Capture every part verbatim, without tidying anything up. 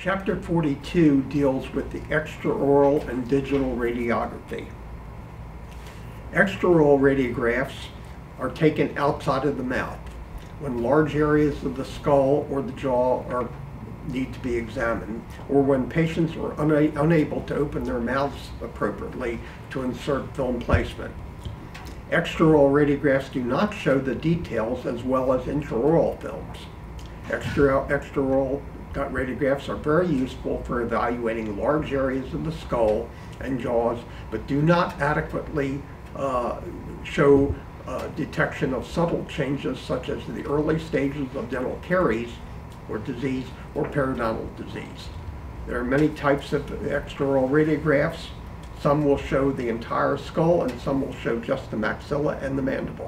Chapter forty-two deals with the extraoral and digital radiography. Extraoral radiographs are taken outside of the mouth when large areas of the skull or the jaw are need to be examined, or when patients are una unable to open their mouths appropriately to insert film placement. Extraoral radiographs do not show the details as well as intraoral films. Extra, extraoral radiographs are very useful for evaluating large areas of the skull and jaws, but do not adequately uh, show uh, detection of subtle changes such as the early stages of dental caries or disease or periodontal disease. There are many types of extraoral radiographs. Some will show the entire skull and some will show just the maxilla and the mandible.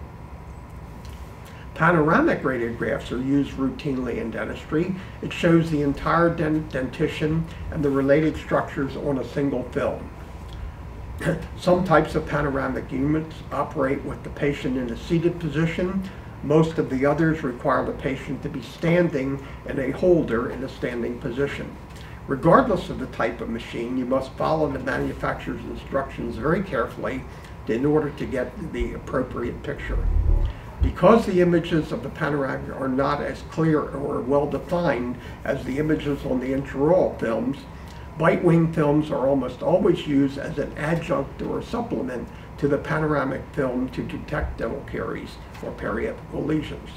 Panoramic radiographs are used routinely in dentistry. It shows the entire dent dentition and the related structures on a single film. Some types of panoramic units operate with the patient in a seated position. Most of the others require the patient to be standing in a holder in a standing position. Regardless of the type of machine, you must follow the manufacturer's instructions very carefully in order to get the appropriate picture. Because the images of the panoramic are not as clear or well defined as the images on the intraoral films, bite wing films are almost always used as an adjunct or supplement to the panoramic film to detect dental caries or periapical lesions.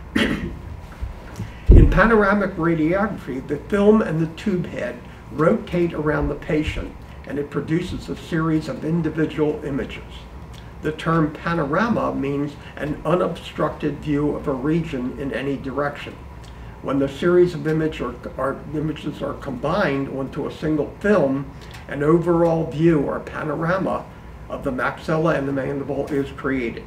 In panoramic radiography, the film and the tube head rotate around the patient and it produces a series of individual images. The term panorama means an unobstructed view of a region in any direction. When the series of image or, or images are combined onto a single film, an overall view or panorama of the maxilla and the mandible is created.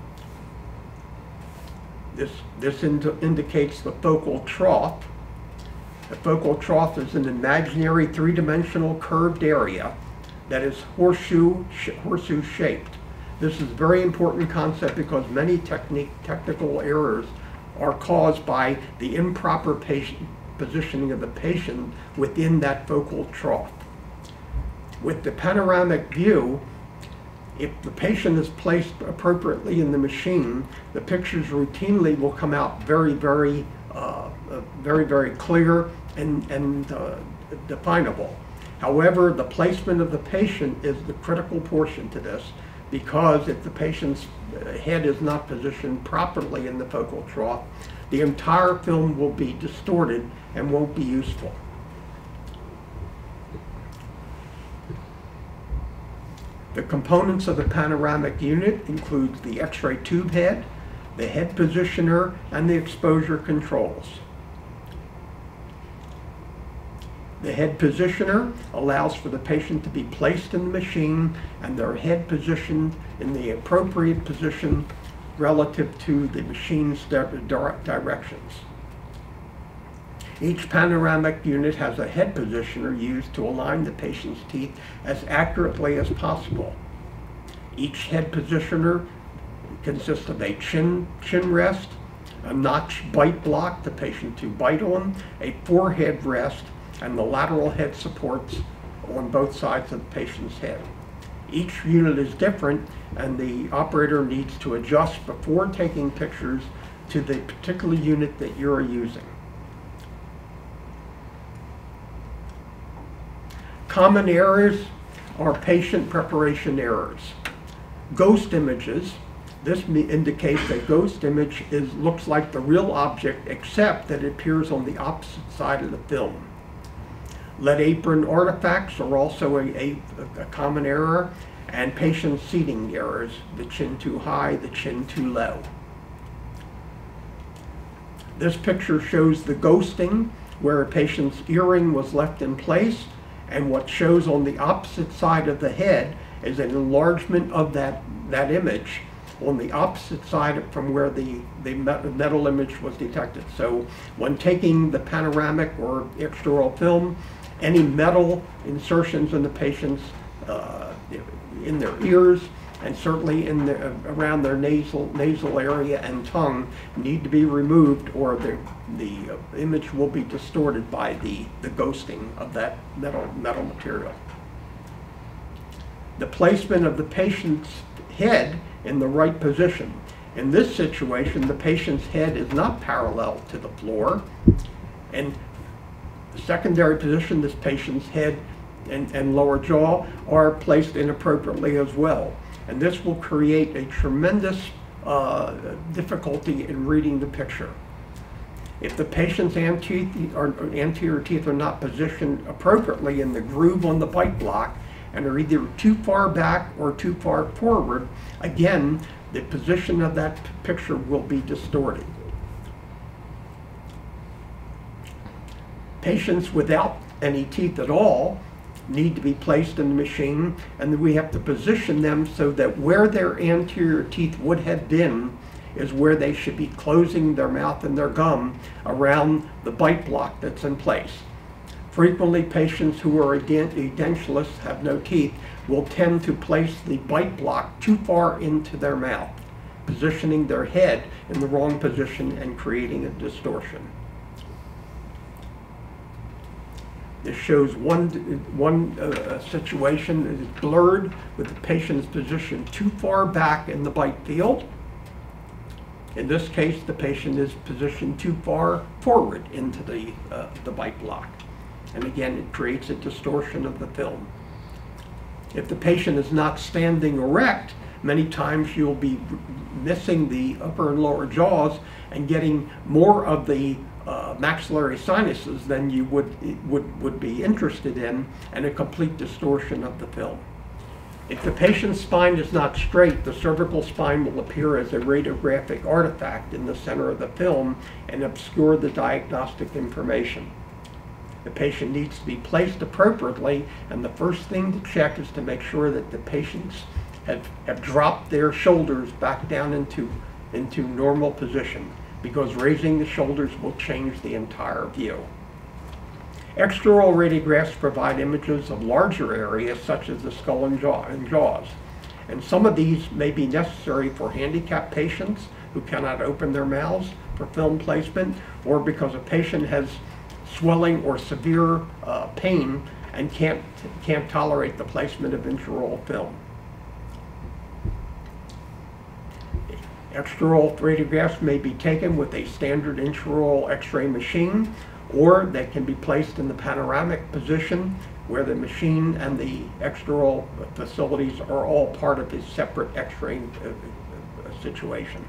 This, this ind indicates the focal trough. The focal trough is an imaginary three-dimensional curved area that is horseshoe, sh horseshoe shaped. This is a very important concept because many technique, technical errors are caused by the improper patient positioning of the patient within that focal trough. With the panoramic view, if the patient is placed appropriately in the machine, the pictures routinely will come out very, very, uh, uh, very, very clear and, and uh, definable. However, the placement of the patient is the critical portion to this, because if the patient's head is not positioned properly in the focal trough, the entire film will be distorted and won't be useful. The components of the panoramic unit include the X-ray tube head, the head positioner, and the exposure controls. The head positioner allows for the patient to be placed in the machine and their head positioned in the appropriate position relative to the machine's directions. Each panoramic unit has a head positioner used to align the patient's teeth as accurately as possible. Each head positioner consists of a chin, chin rest, a notch bite block the patient to bite on, a forehead rest, and the lateral head supports on both sides of the patient's head. Each unit is different and the operator needs to adjust before taking pictures to the particular unit that you're using. Common errors are patient preparation errors. Ghost images. This indicates a ghost image is, looks like the real object except that it appears on the opposite side of the film. Lead apron artifacts are also a, a, a common error, and patient seating errors, the chin too high, the chin too low. This picture shows the ghosting, where a patient's earring was left in place, and what shows on the opposite side of the head is an enlargement of that, that image on the opposite side from where the, the metal image was detected. So when taking the panoramic or extraoral film, any metal insertions in the patient's, uh, in their ears and certainly in the, uh, around their nasal nasal area and tongue need to be removed, or the the uh, image will be distorted by the the ghosting of that metal metal material. The placement of the patient's head in the right position. In this situation, the patient's head is not parallel to the floor, and the secondary position, this patient's head and, and lower jaw are placed inappropriately as well. And this will create a tremendous uh, difficulty in reading the picture. If the patient's anterior teeth are not positioned appropriately in the groove on the bite block and are either too far back or too far forward, again, the position of that picture will be distorted. Patients without any teeth at all need to be placed in the machine, and we have to position them so that where their anterior teeth would have been is where they should be closing their mouth and their gum around the bite block that's in place. Frequently, patients who are edentulous, have no teeth, will tend to place the bite block too far into their mouth, positioning their head in the wrong position and creating a distortion. This shows one, one uh, situation that is blurred with the patient's position too far back in the bite field. In this case, the patient is positioned too far forward into the, uh, the bite block. And again, it creates a distortion of the film. If the patient is not standing erect, many times you'll be missing the upper and lower jaws and getting more of the uh, maxillary sinuses than you would, would, would be interested in, and a complete distortion of the film. If the patient's spine is not straight, the cervical spine will appear as a radiographic artifact in the center of the film and obscure the diagnostic information. The patient needs to be placed appropriately, and the first thing to check is to make sure that the patients have, have dropped their shoulders back down into, into normal position, because raising the shoulders will change the entire view. Extraoral radiographs provide images of larger areas such as the skull and, jaw, and jaws. And some of these may be necessary for handicapped patients who cannot open their mouths for film placement, or because a patient has swelling or severe uh, pain and can't, can't tolerate the placement of intraoral film. Extraoral radiographs may be taken with a standard intraoral X-ray machine, or they can be placed in the panoramic position where the machine and the extraoral facilities are all part of a separate X-ray uh, situation.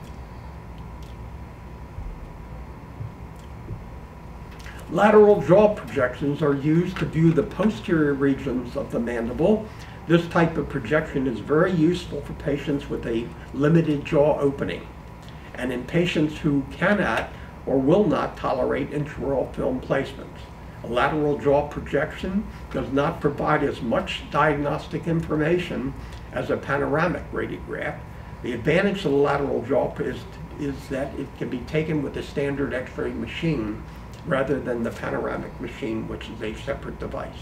Lateral jaw projections are used to view the posterior regions of the mandible. This type of projection is very useful for patients with a limited jaw opening, and in patients who cannot or will not tolerate intraoral film placements. A lateral jaw projection does not provide as much diagnostic information as a panoramic radiograph. The advantage of the lateral jaw is, is that it can be taken with a standard X-ray machine rather than the panoramic machine, which is a separate device.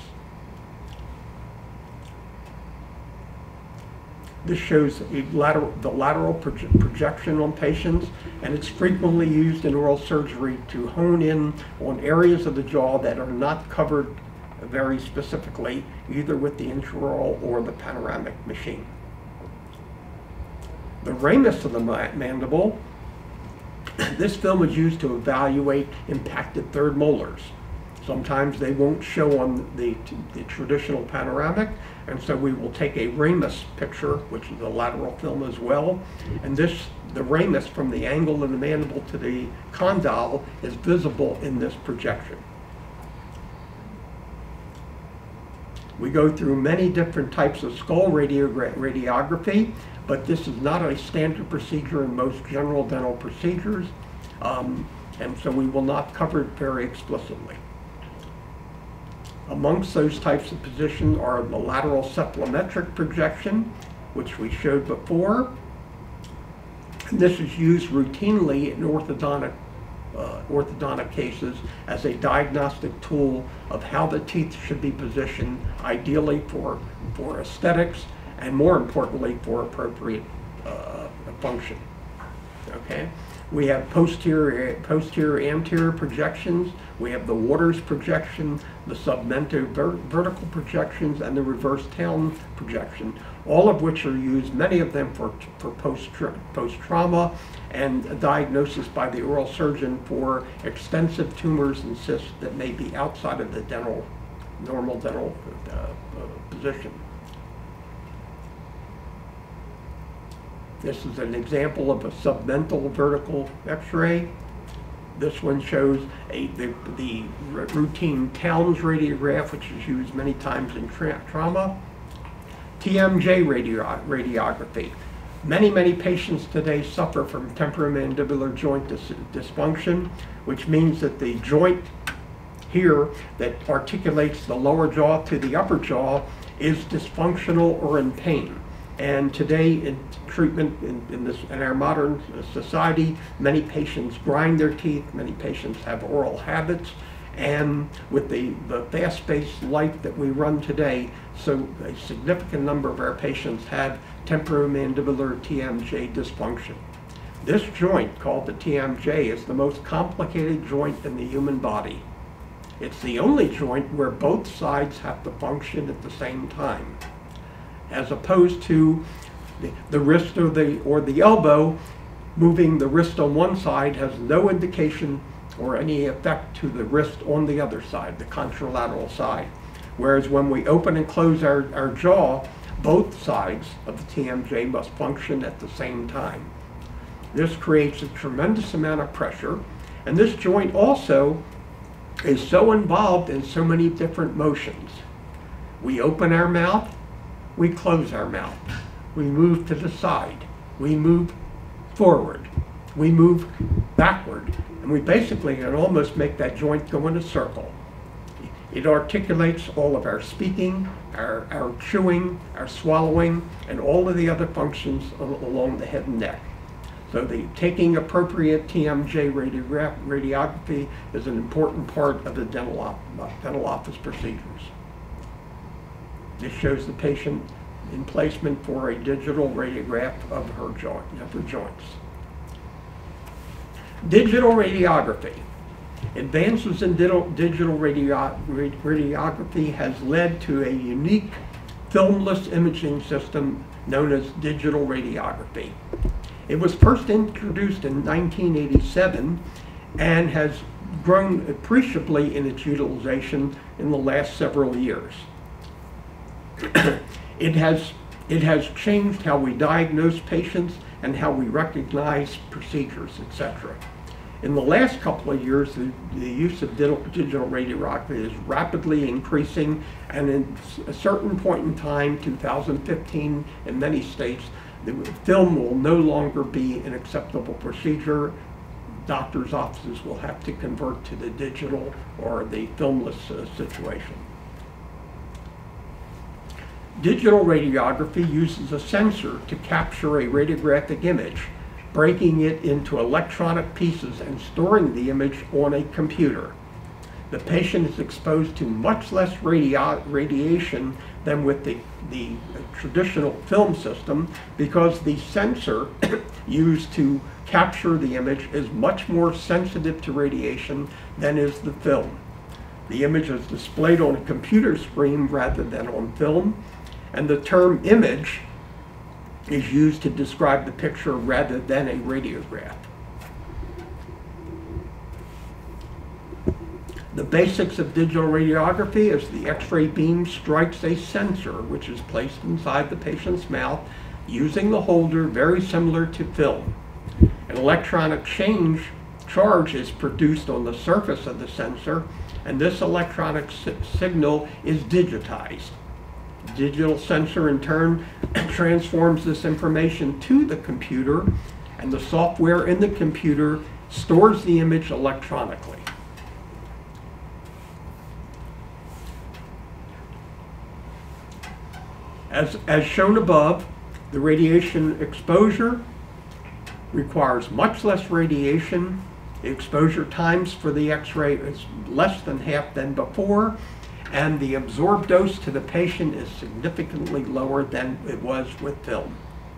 This shows a lateral, the lateral proje projection on patients, and it's frequently used in oral surgery to hone in on areas of the jaw that are not covered very specifically, either with the intraoral or the panoramic machine. The ramus of the mandible, this film is used to evaluate impacted third molars. Sometimes they won't show on the, the traditional panoramic, and so we will take a ramus picture, which is a lateral film as well, and this, the ramus from the angle of the mandible to the condyle is visible in this projection. We go through many different types of skull radiography, but this is not a standard procedure in most general dental procedures, um, and so we will not cover it very explicitly. Amongst those types of positions are the lateral cephalometric projection, which we showed before. And this is used routinely in orthodontic, uh, orthodontic cases as a diagnostic tool of how the teeth should be positioned, ideally for, for aesthetics and more importantly, for appropriate uh, function. Okay? We have posterior, posterior anterior projections, we have the Waters projection, the submento ver vertical projections, and the reverse Towne projection, all of which are used, many of them for, for post-trauma and diagnosis by the oral surgeon for extensive tumors and cysts that may be outside of the dental, normal dental uh, uh, position. This is an example of a submental vertical x-ray. This one shows a, the, the routine Towne's radiograph, which is used many times in tra trauma. T M J radio radiography. Many, many patients today suffer from temporomandibular joint dis dysfunction, which means that the joint here that articulates the lower jaw to the upper jaw is dysfunctional or in pain. And today in treatment in, in, this, in our modern society, many patients grind their teeth, many patients have oral habits, and with the, the fast-paced life that we run today, so a significant number of our patients have temporomandibular T M J dysfunction. This joint, called the T M J, is the most complicated joint in the human body. It's the only joint where both sides have to function at the same time, as opposed to the, the wrist or the, or the elbow. Moving the wrist on one side has no indication or any effect to the wrist on the other side, the contralateral side. Whereas when we open and close our, our jaw, both sides of the T M J must function at the same time. This creates a tremendous amount of pressure, and this joint also is so involved in so many different motions. We open our mouth, we close our mouth. We move to the side. We move forward. We move backward. And we basically can almost make that joint go in a circle. It articulates all of our speaking, our, our chewing, our swallowing, and all of the other functions along the head and neck. So the taking appropriate T M J radiograph, radiography is an important part of the dental, op, dental office procedures. This shows the patient in placement for a digital radiograph of her joint, of her joints. Digital radiography. Advances in digital, digital radio, radiography has led to a unique filmless imaging system known as digital radiography. It was first introduced in nineteen eighty-seven and has grown appreciably in its utilization in the last several years. It has, it has changed how we diagnose patients and how we recognize procedures, et cetera. In the last couple of years, the, the use of digital radiography is rapidly increasing, and in a certain point in time, two thousand fifteen, in many states, the film will no longer be an acceptable procedure. Doctors' offices will have to convert to the digital or the filmless uh, situation. Digital radiography uses a sensor to capture a radiographic image, breaking it into electronic pieces and storing the image on a computer. The patient is exposed to much less radi- radiation than with the, the traditional film system, because the sensor used to capture the image is much more sensitive to radiation than is the film. The image is displayed on a computer screen rather than on film, and the term image is used to describe the picture rather than a radiograph. The basics of digital radiography is the X-ray beam strikes a sensor which is placed inside the patient's mouth using the holder very similar to film. An electronic change charge is produced on the surface of the sensor, and this electronic si- signal is digitized. The digital sensor in turn transforms this information to the computer, and the software in the computer stores the image electronically. As, as shown above, the radiation exposure requires much less radiation. The exposure times for the X-ray is less than half than before, and the absorbed dose to the patient is significantly lower than it was with film.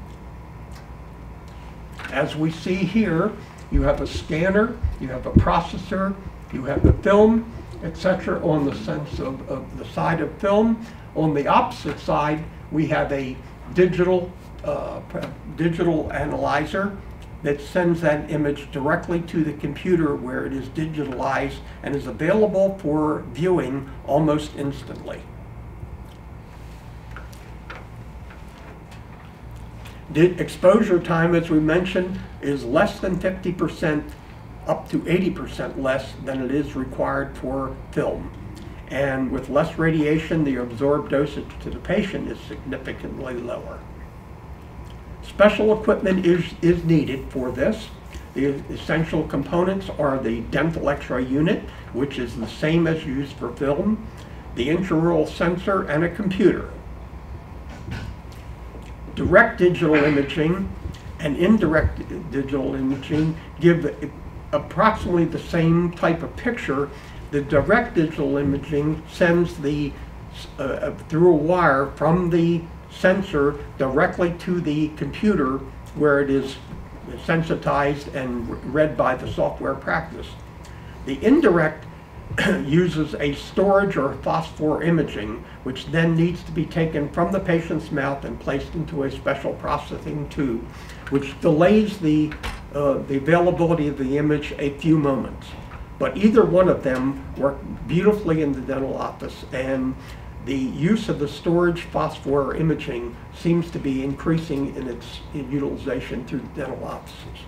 As we see here, you have a scanner, you have a processor, you have the film, et cetera on the sense of, of the side of film. On the opposite side, we have a digital, uh, digital analyzer that sends that image directly to the computer where it is digitalized and is available for viewing almost instantly. The exposure time, as we mentioned, is less than fifty percent, up to eighty percent less than it is required for film. And with less radiation, the absorbed dosage to the patient is significantly lower. Special equipment is, is needed for this. The essential components are the dental X-ray unit, which is the same as used for film, the intraoral sensor, and a computer. Direct digital imaging and indirect digital imaging give approximately the same type of picture. The direct digital imaging sends the, uh, through a wire from the sensor directly to the computer where it is sensitized and read by the software practice. The indirect uses a storage or phosphor imaging, which then needs to be taken from the patient's mouth and placed into a special processing tube, which delays the, uh, the availability of the image a few moments. But either one of them work beautifully in the dental office, and the use of the storage phosphor imaging seems to be increasing in its in utilization through the dental offices.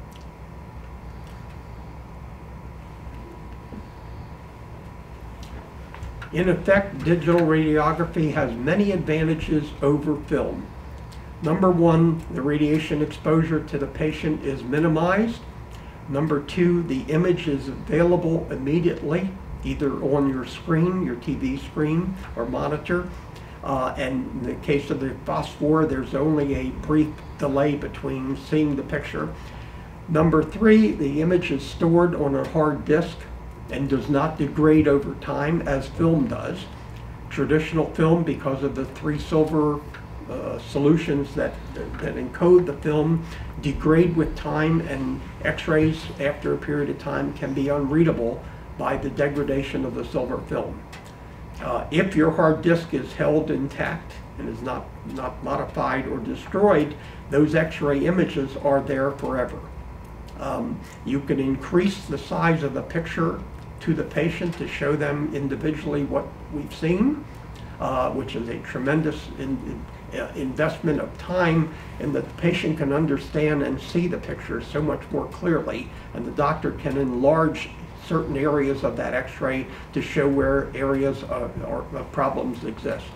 In effect, digital radiography has many advantages over film. Number one, the radiation exposure to the patient is minimized. Number two, the image is available immediately, either on your screen, your T V screen or monitor. Uh, and in the case of the phosphor, there's only a brief delay between seeing the picture. Number three, the image is stored on a hard disk and does not degrade over time as film does. Traditional film, because of the three silver uh, solutions that, that encode the film, degrade with time, and X-rays after a period of time can be unreadable by the degradation of the silver film. Uh, if your hard disk is held intact and is not, not modified or destroyed, those X-ray images are there forever. Um, you can increase the size of the picture to the patient to show them individually what we've seen, uh, which is a tremendous in, in, uh, investment of time, and that the patient can understand and see the picture so much more clearly, and the doctor can enlarge certain areas of that X-ray to show where areas of, of problems exist.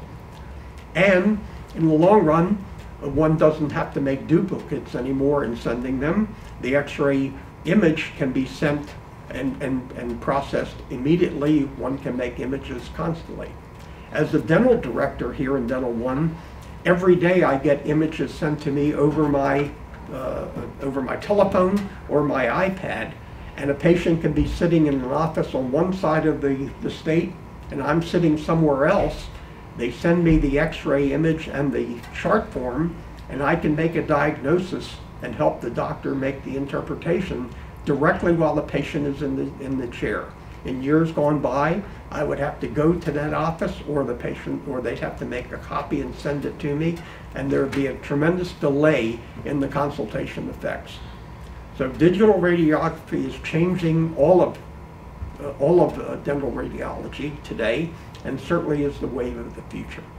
And in the long run, one doesn't have to make duplicates anymore in sending them. The X-ray image can be sent and, and, and processed immediately. One can make images constantly. As a dental director here in Dental One, every day I get images sent to me over my, uh, over my telephone or my iPad. And a patient can be sitting in an office on one side of the, the state, and I'm sitting somewhere else. They send me the X-ray image and the chart form, and I can make a diagnosis and help the doctor make the interpretation directly while the patient is in the, in the chair. In years gone by, I would have to go to that office, or the patient, or they'd have to make a copy and send it to me, and there would be a tremendous delay in the consultation effects. So digital radiography is changing all of uh, all of uh, dental radiology today, and certainly is the wave of the future.